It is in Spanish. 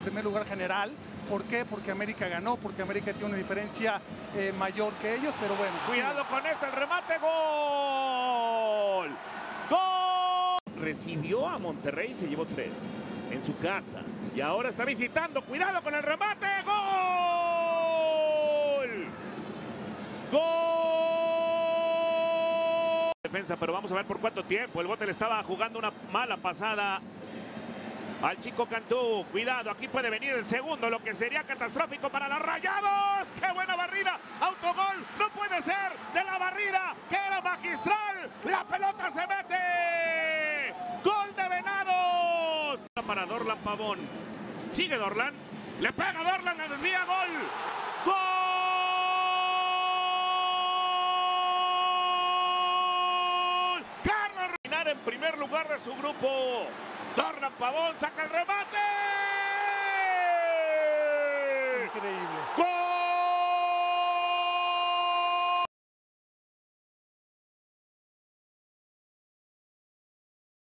primer lugar general. ¿Por qué? Porque América ganó, porque América tiene una diferencia mayor que ellos, pero bueno. Cuidado con el remate, ¡gol! ¡Gol! Recibió a Monterrey y se llevó 3 en su casa. Y ahora está visitando, cuidado con el remate, ¡gol! ¡Gol! Defensa, pero vamos a ver por cuánto tiempo. El Bote le estaba jugando una mala pasada al chico Cantú. Cuidado, aquí puede venir el segundo, lo que sería catastrófico para los Rayados. ¡Qué buena barrida! Autogol, no puede ser, de la barrida, que era magistral. La pelota se mete. ¡Gol de Venados! Para Dorlan Pavón. Sigue Dorlan. Le pega Dorlan, la desvía, gol. ¡Gol! Carlos Reinar en primer lugar de su grupo. Dorlan Pavón saca el remate. Increíble. ¡Gol!